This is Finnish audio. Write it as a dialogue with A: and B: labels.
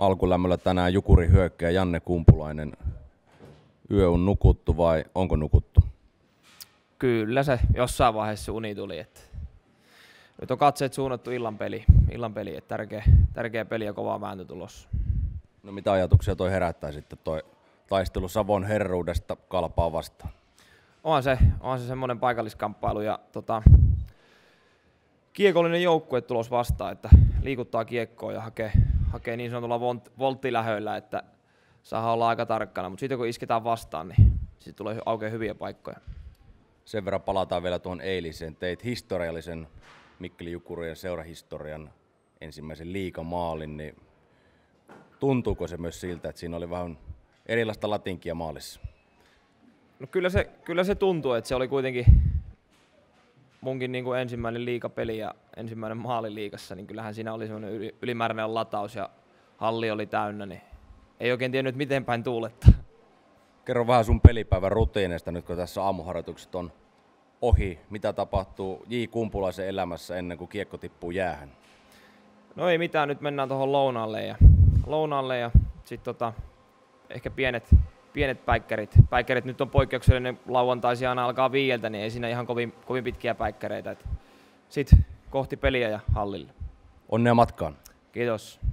A: alkulämmöllä tänään Jukuri hyökkää Janne Kumpulainen. Yö on nukuttu vai onko nukuttu?
B: Kyllä se jossain vaiheessa uni tuli. Että nyt on katseet suunnattu illan peli, että tärkeä peli ja kova vääntö tulossa.
A: No mitä ajatuksia toi herättää sitten toi taistelu Savon herruudesta Kalpaa vastaan?
B: On se semmoinen paikalliskamppailu ja kiekollinen joukkue tulos vastaan, että liikuttaa kiekkoa ja hakee niin sanotulla volttilähöillä, että saa olla aika tarkkana, mutta siitä kun isketään vastaan, niin siitä tulee aukeaa hyviä paikkoja.
A: Sen verran palataan vielä tuohon eiliseen. Teit historiallisen Mikkeli Jukurien seurahistorian ensimmäisen liigamaalin, niin tuntuuko se myös siltä, että siinä oli vähän erilaista latinkia maalissa?
B: No kyllä se tuntuu, että se oli kuitenkin munkin niin kuin ensimmäinen liigapeli ja ensimmäinen maali liigassa, niin kyllähän siinä oli semmoinen ylimääräinen lataus ja halli oli täynnä, niin ei oikein tiennyt miten päin tuulettaa.
A: Kerro vähän sun pelipäivän rutiineista nyt kun tässä aamuharjoitukset on ohi. Mitä tapahtuu J. Kumpulaisen elämässä ennen kuin kiekko tippuu jäähän?
B: No ei mitään, nyt mennään tuohon lounaalle ja sitten ehkä pienet päikkärit. Nyt on poikkeuksellinen lauantaisia aina alkaa 5, niin ei siinä ihan kovin pitkiä päikkäreitä. Sitten kohti peliä ja hallille.
A: Onnea matkaan.
B: Kiitos.